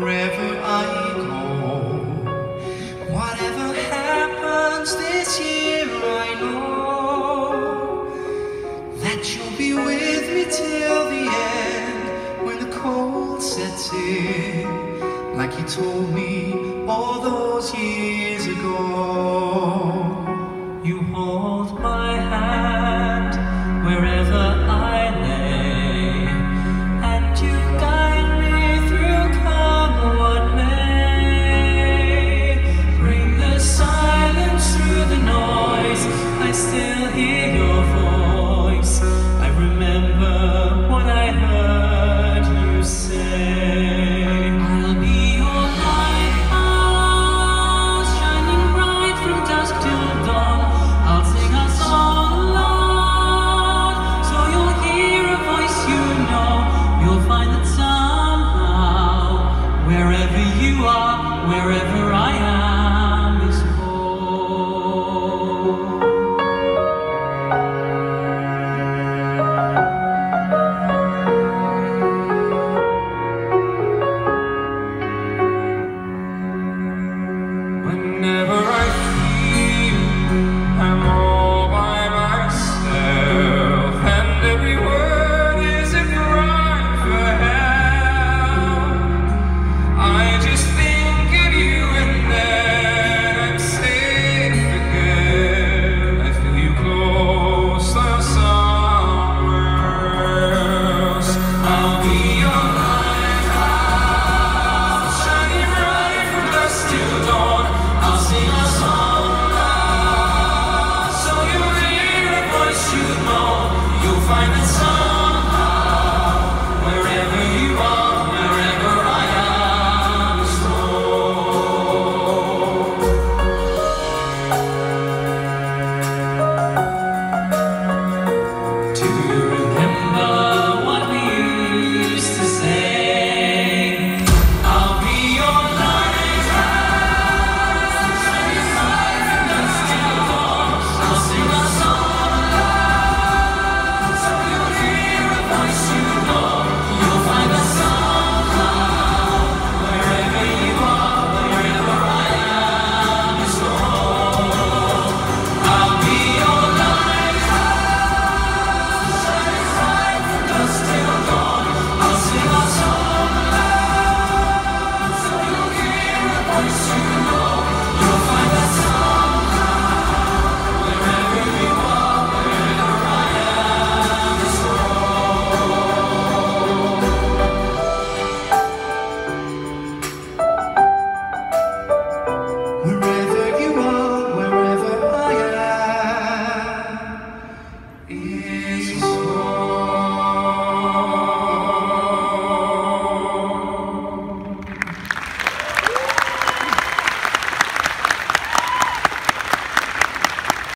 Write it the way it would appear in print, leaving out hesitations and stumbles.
wherever I go. Whatever happens this year, I know that you'll be with me till the end, when the cold sets in, like you told me all those years ago. You hold my hand wherever I lay, and you guide me through come what may. Bring the silence through the noise, I still hear your voice. I remember what I heard you say. I'll be your lighthouse, shining bright from dusk till dawn. I'll sing a song aloud, so you'll hear a voice you know. You'll find that somehow, wherever you are, wherever